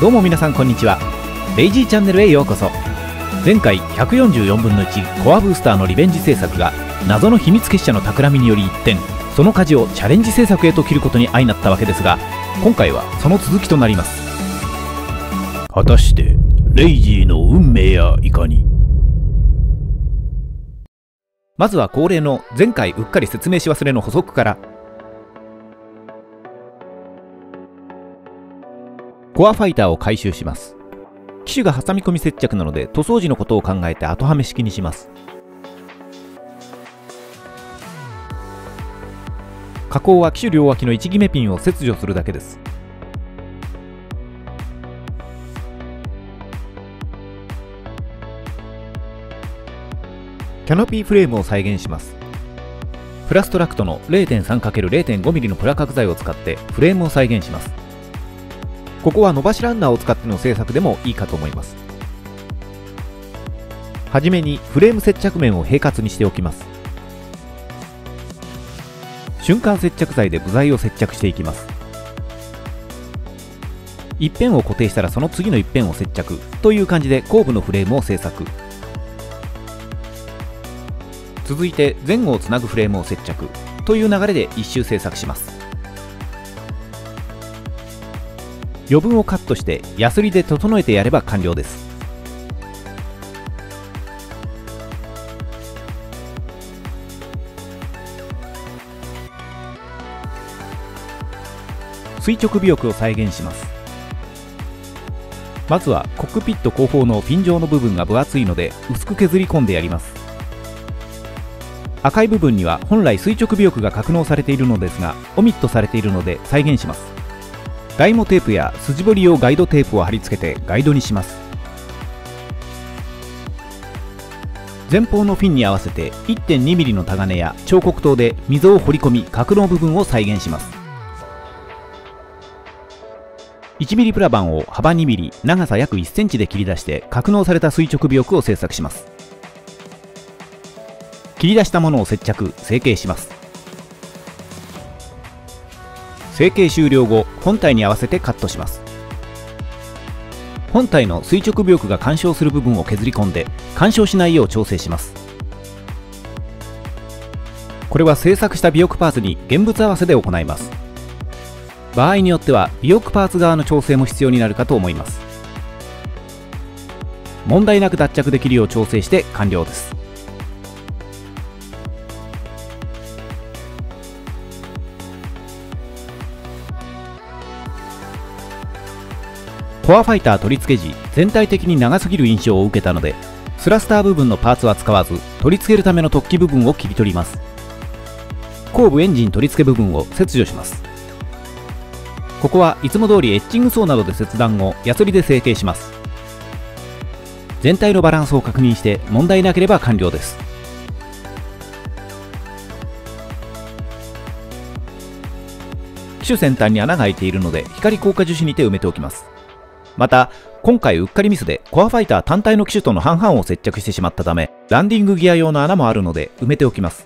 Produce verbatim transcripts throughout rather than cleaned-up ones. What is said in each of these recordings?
どうも皆さんこんにちは。レイジーチャンネルへようこそ。前回ひゃくよんじゅうよんぶんのいちコアブースターのリベンジ制作が謎の秘密結社の企みにより一転、その舵をチャレンジ制作へと切ることに相なったわけですが、今回はその続きとなります。果たしてレイジーの運命やいかに。まずは恒例の前回うっかり説明し忘れの補足から。コアファイターを回収します。機種が挟み込み接着なので塗装時のことを考えて後はめ式にします。加工は機種両脇の位置決めピンを切除するだけです。キャノピーフレームを再現します。プラストラクトの れいてんさんかけるれいてんごミリ のプラ角材を使ってフレームを再現します。ここは伸ばしランナーを使っての製作でもいいかと思います。はじめにフレーム接着面を平滑にしておきます。瞬間接着剤で部材を接着していきます。一辺を固定したらその次の一辺を接着という感じで後部のフレームを製作。続いて前後をつなぐフレームを接着という流れで一周製作します。余分をカットしてヤスリで整えてやれば完了です。垂直尾翼を再現します。まずはコックピット後方のフィン状の部分が分厚いので薄く削り込んでやります。赤い部分には本来垂直尾翼が格納されているのですがオミットされているので再現します。ガイモテープや筋彫り用ガイドテープを貼り付けてガイドにします。前方のフィンに合わせて いってんにミリ のタガネや彫刻刀で溝を彫り込み格納部分を再現します。いちミリ プラ板を幅にミリ、長さ約いっセンチで切り出して格納された垂直尾翼を製作します。切り出したものを接着・成形します。成形終了後、本体に合わせてカットします。本体の垂直尾翼が干渉する部分を削り込んで干渉しないよう調整します。これは製作した尾翼パーツに現物合わせで行います。場合によっては尾翼パーツ側の調整も必要になるかと思います。問題なく脱着できるよう調整して完了です。コアファイター取り付け時全体的に長すぎる印象を受けたのでスラスター部分のパーツは使わず取り付けるための突起部分を切り取ります。後部エンジン取り付け部分を切除します。ここはいつも通りエッチングソーなどで切断後ヤスリで成形します。全体のバランスを確認して問題なければ完了です。機種先端に穴が開いているので光硬化樹脂にて埋めておきます。また今回うっかりミスでコアファイター単体の機種との半々を接着してしまったためランディングギア用の穴もあるので埋めておきます。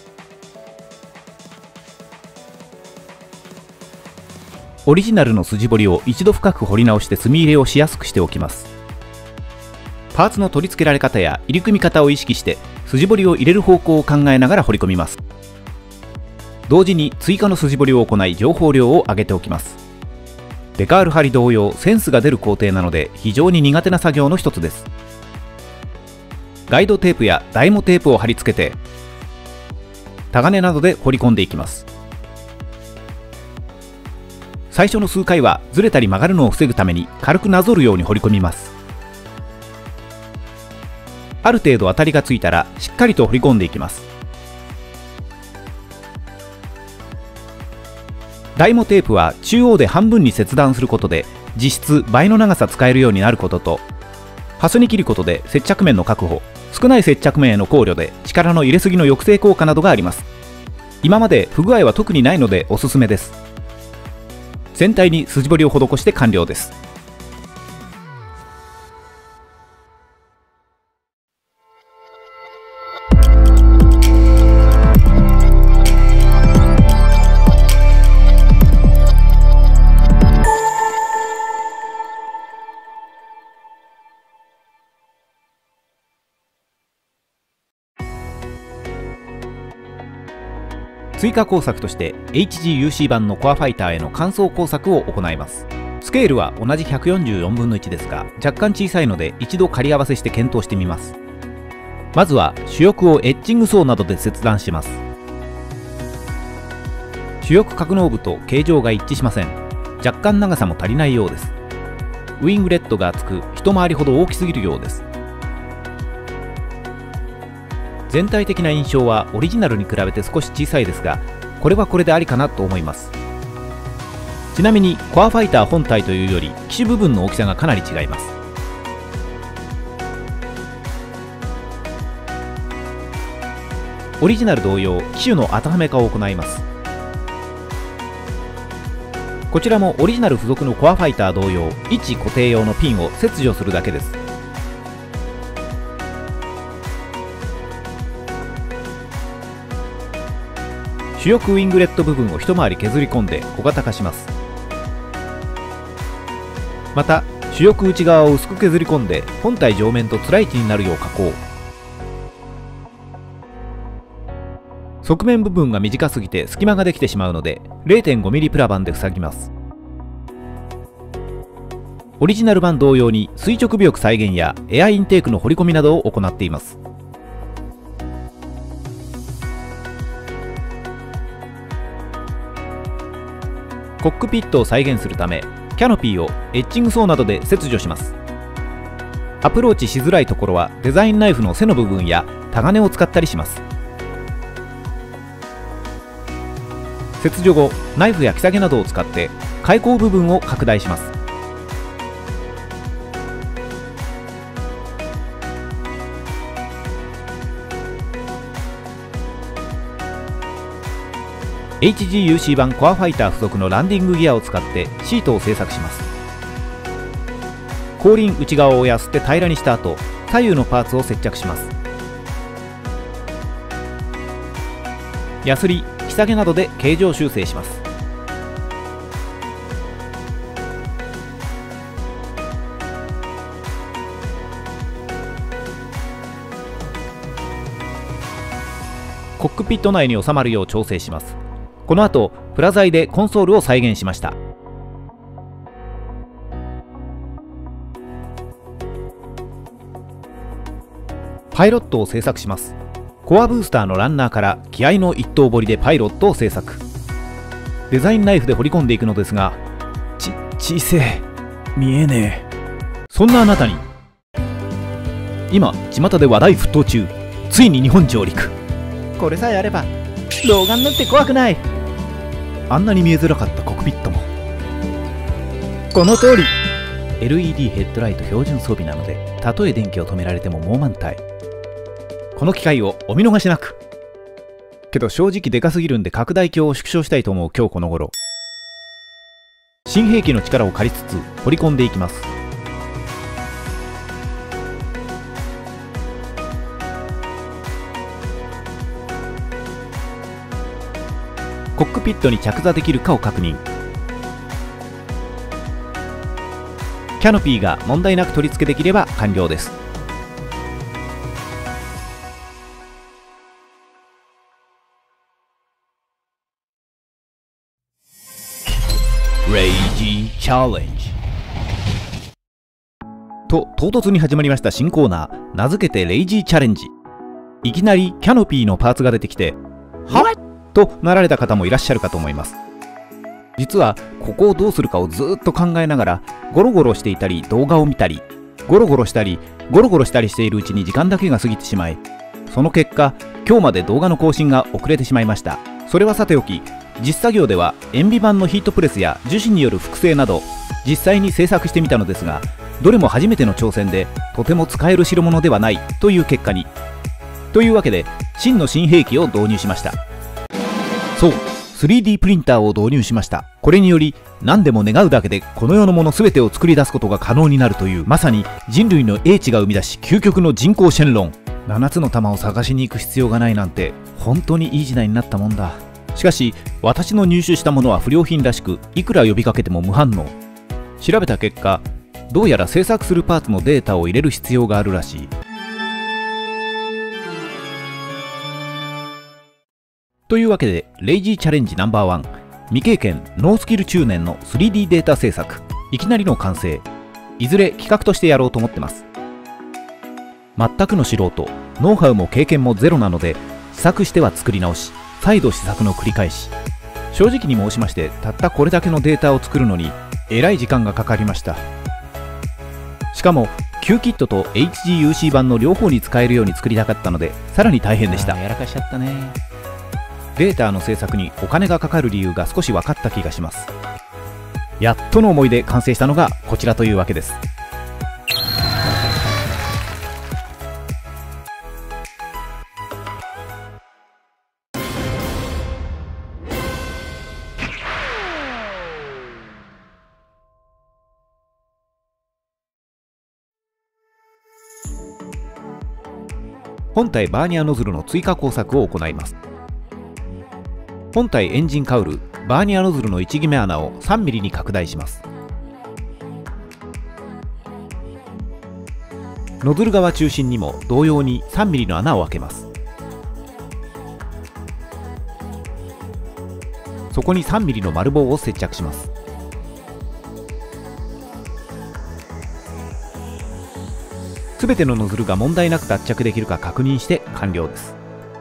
オリジナルの筋彫りを一度深く彫り直して墨入れをしやすくしておきます。パーツの取り付けられ方や入り組み方を意識して筋彫りを入れる方向を考えながら彫り込みます。同時に追加の筋彫りを行い情報量を上げておきます。デカール貼り同様センスが出る工程なので非常に苦手な作業の一つです。ガイドテープやダイモテープを貼り付けてタガネなどで彫り込んでいきます。最初の数回はずれたり曲がるのを防ぐために軽くなぞるように彫り込みます。ある程度当たりがついたらしっかりと彫り込んでいきます。ダイモテープは中央で半分に切断することで実質倍の長さ使えるようになることと、ハスに切ることで接着面の確保、少ない接着面への考慮で力の入れすぎの抑制効果などがあります。今まで不具合は特にないのでおすすめです。全体に筋彫りを施して完了です。 追加工作として エイチジーユーシー 版のコアファイターへの換装工作を行います。スケールは同じひゃくよんじゅうよんぶんのいちですが、若干小さいので一度仮合わせして検討してみます。まずは主翼をエッジングソーなどで切断します。主翼格納部と形状が一致しません。若干長さも足りないようです。ウィングレットが厚く一回りほど大きすぎるようです。全体的な印象はオリジナルに比べて少し小さいですが、これはこれでありかなと思います。ちなみにコアファイター本体というより機種部分の大きさがかなり違います。オリジナル同様、機種の当てはめ化を行います。こちらもオリジナル付属のコアファイター同様、位置固定用のピンを切除するだけです。主翼ウィングレット部分を一回り削り込んで小型化します。また主翼内側を薄く削り込んで本体上面とつらい位置になるよう加工。側面部分が短すぎて隙間ができてしまうので れいてんごミリ プラ板で塞ぎます。オリジナル版同様に垂直尾翼再現やエアインテークの掘り込みなどを行っています。コックピットを再現するためキャノピーをエッジングソーなどで切除します。アプローチしづらいところはデザインナイフの背の部分やタガネを使ったりします。切除後ナイフや木下げなどを使って開口部分を拡大します。エイチジーユーシー 版コアファイター付属のランディングギアを使ってシートを製作します。後輪内側をやすって平らにした後、左右のパーツを接着します。やすり、木下げなどで形状修正します。コックピット内に収まるよう調整します。この後プラ材でコンソールを再現しました。パイロットを製作します。コアブースターのランナーから気合の一刀彫りでパイロットを製作。デザインナイフで彫り込んでいくのですが、ち小せえ、見えねえ。そんなあなたに今巷で話題沸騰中、ついに日本上陸。これさえあれば老眼なんて怖くない。あんなに見えづらかったコックピットもこの通り エルイーディー ヘッドライト標準装備なので、たとえ電気を止められてももう満体。この機会をお見逃しなく。けど正直でかすぎるんで拡大鏡を縮小したいと思う今日この頃、新兵器の力を借りつつ掘り込んでいきます。コックピットに着座できるかを確認。キャノピーが問題なく取り付けできれば完了です。レイジーチャレンジと唐突に始まりました新コーナー、名付けてレイジーチャレンジ。いきなりキャノピーのパーツが出てきて、はっとなられた方もいらっしゃるかと思います。実はここをどうするかをずっと考えながらゴロゴロしていたり、動画を見たりゴロゴロしたりゴロゴロしたりしているうちに時間だけが過ぎてしまい、その結果今日まで動画の更新が遅れてしまいました。それはさておき、実作業では塩ビ板のヒートプレスや樹脂による複製など実際に制作してみたのですが、どれも初めての挑戦でとても使える代物ではないという結果に。というわけで真の新兵器を導入しました。そう、スリーディー プリンターを導入しました。これにより何でも願うだけでこの世のもの全てを作り出すことが可能になるという、まさに人類の英知が生み出し究極の人工シェンロン。ななつの玉を探しに行く必要がないなんて本当にいい時代になったもんだ。しかし私の入手したものは不良品らしく、いくら呼びかけても無反応。調べた結果、どうやら製作するパーツのデータを入れる必要があるらしい。 というわけで、レイジーチャレンジナンバーワン、未経験ノースキル中年の スリーディー データ制作、いきなりの完成。いずれ企画としてやろうと思ってます。全くの素人、ノウハウも経験もゼロなので、試作しては作り直し、再度試作の繰り返し。正直に申しまして、たったこれだけのデータを作るのにえらい時間がかかりました。しかも Q キットと エイチジーユーシー 版の両方に使えるように作りたかったので、さらに大変でした。やらかしちゃったね。データの制作にお金がかかる理由が少し分かった気がします。やっとの思いで完成したのがこちらというわけです。本体バーニアノズルの追加工作を行います。本体エンジンカウルバーニアノズルの位置決め穴を さんミリ に拡大します。ノズル側中心にも同様に さんミリ の穴を開けます。そこに さんミリ の丸棒を接着します。すべてのノズルが問題なく脱着できるか確認して完了です。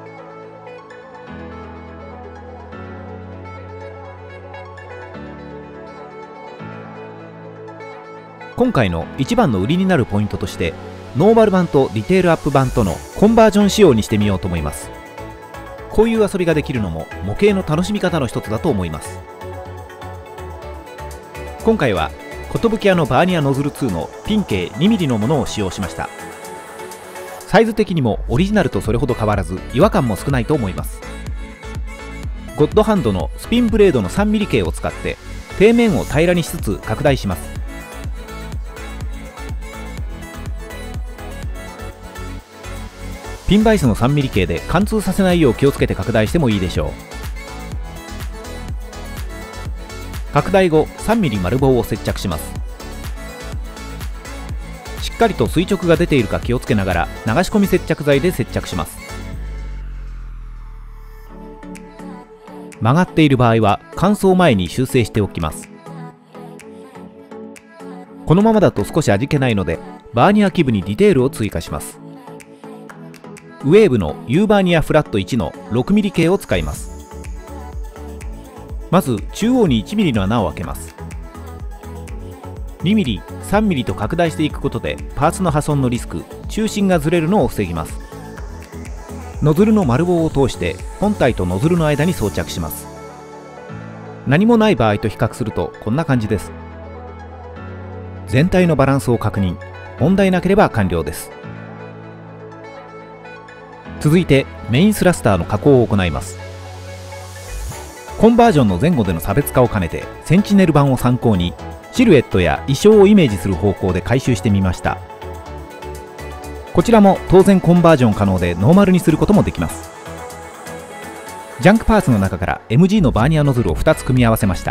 今回の一番の売りになるポイントとして、ノーマル版とディテールアップ版とのコンバージョン仕様にしてみようと思います。こういう遊びができるのも模型の楽しみ方の一つだと思います。今回は寿屋のバーニアノズルツーのピン径 にミリ のものを使用しました。サイズ的にもオリジナルとそれほど変わらず、違和感も少ないと思います。ゴッドハンドのスピンブレードの さんミリ 径を使って底面を平らにしつつ拡大します。ピンバイスの さんミリ 径で貫通させないよう気をつけて拡大してもいいでしょう。拡大後 さんミリ 丸棒を接着します。しっかりと垂直が出ているか気をつけながら流し込み接着剤で接着します。曲がっている場合は乾燥前に修正しておきます。このままだと少し味気ないので、バーニア基部にディテールを追加します。ウェーブの U バーニアフラットいちの ろくミリ 径を使います。まず中央に いちミリ の穴を開けます。にミリ、さんミリ と拡大していくことでパーツの破損のリスク、中心がずれるのを防ぎます。ノズルの丸棒を通して本体とノズルの間に装着します。何もない場合と比較するとこんな感じです。全体のバランスを確認、問題なければ完了です。続いてメインスラスターの加工を行います。コンバージョンの前後での差別化を兼ねてセンチネル版を参考にシルエットや衣装をイメージする方向で回収してみました。こちらも当然コンバージョン可能でノーマルにすることもできます。ジャンクパーツの中から エムジー のバーニアノズルをふたつ組み合わせました。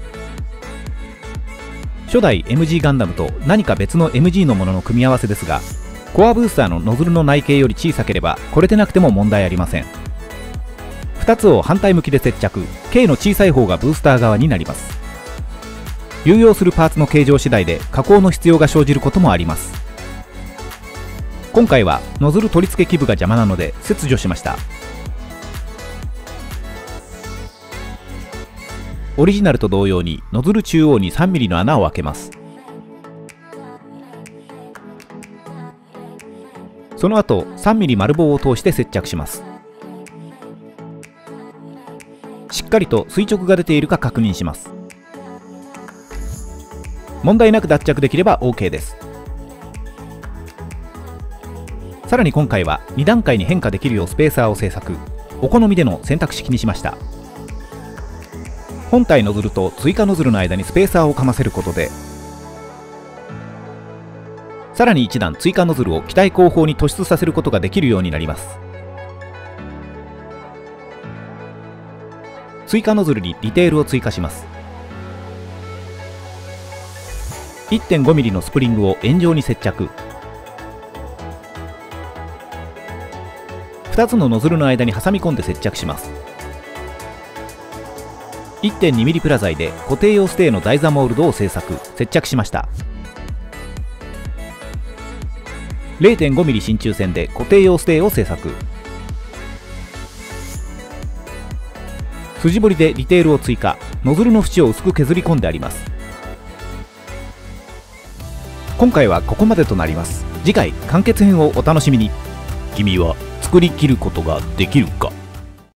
初代 エムジー ガンダムと何か別の エムジー のものの組み合わせですが、コアブースターのノズルの内径より小さければこれでなくても問題ありません。ふたつを反対向きで接着、径の小さい方がブースター側になります。流用するパーツの形状次第で加工の必要が生じることもあります。今回はノズル取り付け基部が邪魔なので切除しました。オリジナルと同様にノズル中央に さんミリ の穴を開けます。その後 さんミリ 丸棒を通して接着します。しっかりと垂直が出ているか確認します。問題なく脱着できれば オーケー です。さらに今回はに段階に変化できるようスペーサーを製作、お好みでの選択式にしました。本体ノズルと追加ノズルの間にスペーサーをかませることで、さらにいち段追加ノズルを機体後方に突出させることができるようになります。追加ノズルにディテールを追加します。いってんごミリ のスプリングを円状に接着。ふたつのノズルの間に挟み込んで接着します。 いってんにミリ プラ材で固定用ステーの台座モールドを製作接着しました。 れいてんごミリ 真鍮線で固定用ステーを製作。筋彫りでディテールを追加。ノズルの縁を薄く削り込んであります。今回はここまでとなります。次回完結編をお楽しみに。 君は作り切ることができるか。